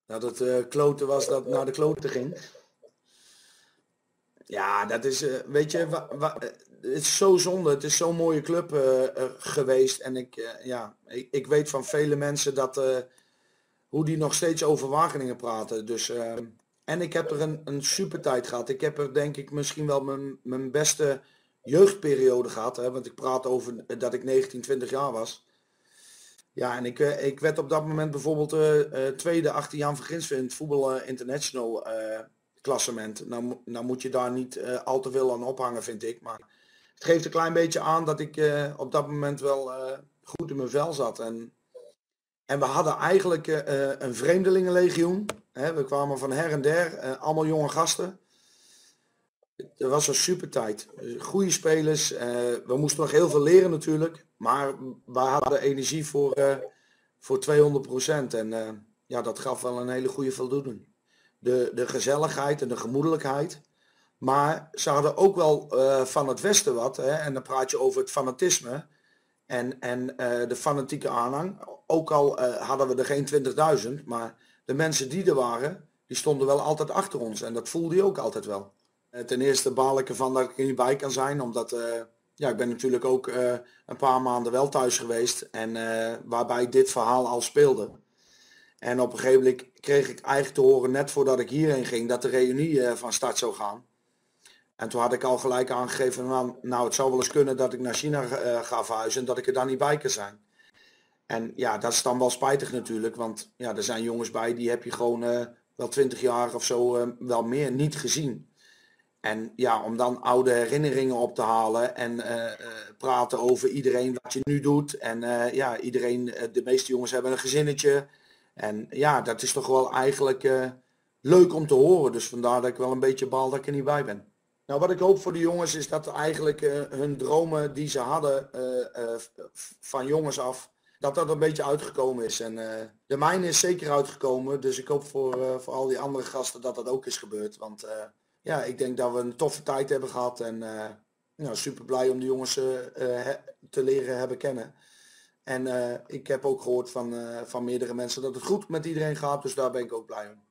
Dat het kloten was dat naar de kloten ging. Ja, dat is, weet je, het is zo zonde. Het is zo'n mooie club geweest. En ik weet van vele mensen dat, hoe die nog steeds over Wageningen praten. Dus, en ik heb er een super tijd gehad. Ik heb er denk ik misschien wel mijn beste jeugdperiode gehad. Hè, want ik praat over dat ik 19, 20 jaar was. Ja, en ik werd op dat moment bijvoorbeeld tweede achter Jan van Ginsven in het voetbal international klassement. Nou moet je daar niet al te veel aan ophangen, vind ik. Maar het geeft een klein beetje aan dat ik op dat moment wel goed in mijn vel zat. En we hadden eigenlijk een vreemdelingenlegioen. Hè, we kwamen van her en der, allemaal jonge gasten. Het was een super tijd. Goede spelers. We moesten nog heel veel leren natuurlijk. Maar we hadden energie voor 200%. En ja, dat gaf wel een hele goede voldoening. De gezelligheid en de gemoedelijkheid. Maar ze hadden ook wel van het Westen wat. Hè, en dan praat je over het fanatisme. En de fanatieke aanhang. Ook al hadden we er geen 20.000. Maar de mensen die er waren, die stonden wel altijd achter ons. En dat voelde je ook altijd wel. Ten eerste baal ik ervan dat ik er niet bij kan zijn. Omdat ja, ik ben natuurlijk ook een paar maanden wel thuis geweest. En waarbij dit verhaal al speelde. En op een gegeven moment kreeg ik eigenlijk te horen, net voordat ik hierheen ging, dat de reunie van start zou gaan. En toen had ik al gelijk aangegeven, nou het zou wel eens kunnen dat ik naar China ga verhuizen en dat ik er dan niet bij kan zijn. En ja, dat is dan wel spijtig natuurlijk, want ja, er zijn jongens bij die heb je gewoon wel 20 jaar of zo wel meer niet gezien. En ja, om dan oude herinneringen op te halen en praten over iedereen wat je nu doet. En ja, iedereen, de meeste jongens hebben een gezinnetje. En ja, dat is toch wel eigenlijk leuk om te horen. Dus vandaar dat ik wel een beetje baal dat ik er niet bij ben. Nou, wat ik hoop voor de jongens is dat eigenlijk hun dromen die ze hadden van jongens af, dat dat een beetje uitgekomen is. En de mijne is zeker uitgekomen. Dus ik hoop voor al die andere gasten dat dat ook is gebeurd. Want ja, ik denk dat we een toffe tijd hebben gehad. En ja, super blij om de jongens te leren hebben kennen. En ik heb ook gehoord van meerdere mensen dat het goed met iedereen gaat. Dus daar ben ik ook blij om.